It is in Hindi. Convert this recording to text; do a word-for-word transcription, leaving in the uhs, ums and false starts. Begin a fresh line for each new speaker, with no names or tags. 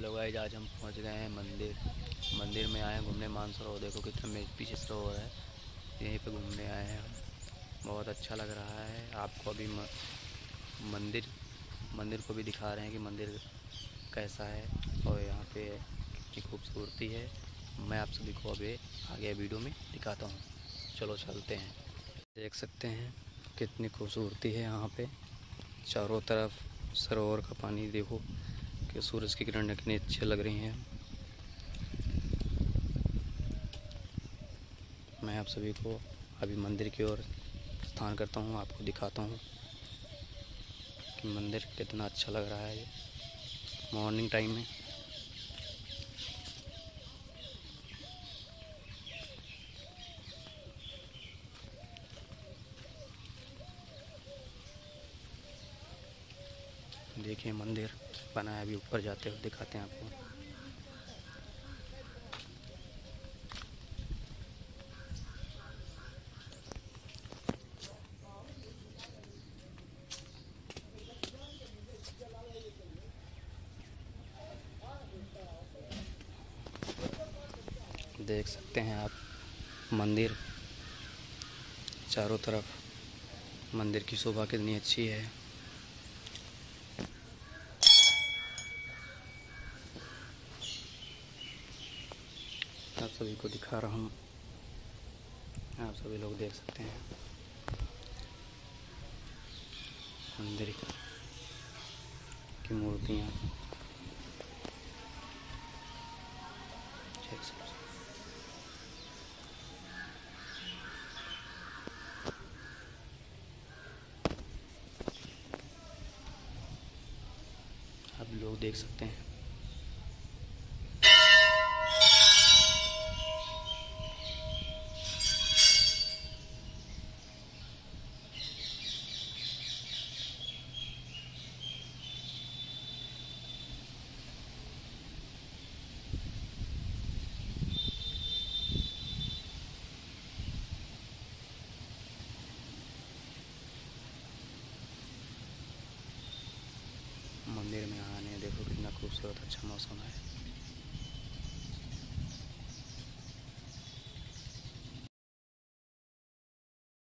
हेलो गाइस, आज हम पहुंच गए हैं मंदिर मंदिर में आए हैं घूमने। मानसरोवर देखो कितना मेरे पीछे सरोवर है, यहीं पे घूमने आए हैं हम। बहुत अच्छा लग रहा है। आपको अभी म, मंदिर मंदिर को भी दिखा रहे हैं कि मंदिर कैसा है और यहाँ पे कितनी खूबसूरती है। मैं आप सभी को अभी आगे वीडियो में दिखाता हूँ। चलो चलते हैं। देख सकते हैं कितनी खूबसूरती है यहाँ पे। चारों तरफ सरोवर का पानी देखो कि सूरज की किरणें कितनी अच्छी लग रही हैं। मैं आप सभी को अभी मंदिर की ओर स्थान करता हूँ, आपको दिखाता हूँ कि मंदिर कितना अच्छा लग रहा है। मॉर्निंग टाइम में देखिए मंदिर बना है। अभी ऊपर जाते हुए दिखाते हैं आपको। देख सकते हैं आप मंदिर, चारों तरफ मंदिर की शोभा कितनी अच्छी है। आप सभी को दिखा रहा हूँ, आप सभी लोग देख सकते हैं मंदिर की मूर्तियाँ। आप लोग देख सकते हैं। मंदिर में आने देखो कितना खूबसूरत अच्छा मौसम है।